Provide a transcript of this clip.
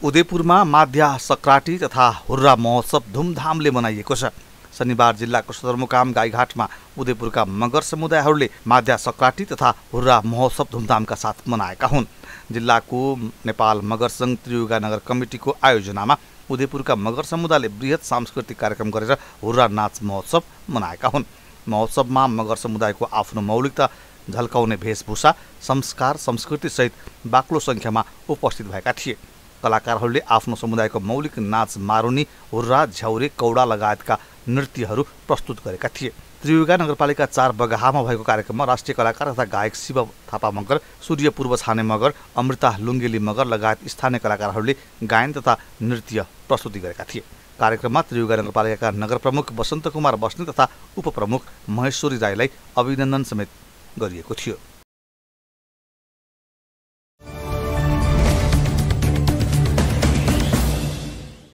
उदयपुरमा माध्या सङ्क्रान्ति तथा हुर्रा महोत्सव धुमधामले मनाइएको छ। शनिबार जिल्लाको सदरमुकाम गाईघाटमा उदयपुरका मगर समुदायहरूले माध्या सङ्क्रान्ति तथा हुर्रा महोत्सव धुमधामका साथ मनाएका हुन्। जिल्लाको नेपाल मगर सङ्घ त्रियुगा नगर कमिटीको आयोजनामा उदयपुरका मगर समुदायले बृहत सांस्कृतिक कार्यक्रम गरेर हुर्रा नाच महोत्सव मनाएका हुन्। महोत्सवमा मगर समुदायको आफ्नो मौलिकता झल्काउने वेशभूषा, संस्कार, संस्कृतिसहित बाक्लो सङ्ख्यामा उपस्थित भएका थिए। कलाकारहरूले आफ्नो समुदायको मौलिक नाच मारुनी, हुर्रा, झ्याउरे, कौडा लगायतका नृत्यहरू प्रस्तुत गरेका थिए। त्रियुगा नगरपालिका 4 बगहामा भएको कार्यक्रममा राष्ट्रिय कलाकार तथा गायक शिव थापा मगर, सूर्य पूर्व छाने मगर, अमृता लुङ्गेली मगर लगायत स्थानीय कलाकारहरूले गायन तथा नृत्य प्रस्तुति गरेका थिए। कार्यक्रममा त्रियुगा नगरपालिकाका नगर प्रमुख वसन्त कुमार बस्नेत तथा उपप्रमुख महेश्वरी राईलाई अभिनन्दन समेत गरिएको थियो।